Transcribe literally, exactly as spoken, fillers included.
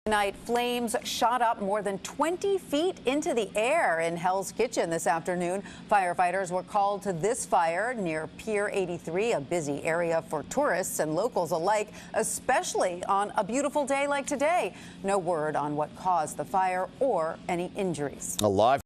Tonight, flames shot up more than twenty feet into the air in Hell's Kitchen this afternoon. Firefighters were called to this fire near Pier eighty-three, a busy area for tourists and locals alike, especially on a beautiful day like today. No word on what caused the fire or any injuries. A live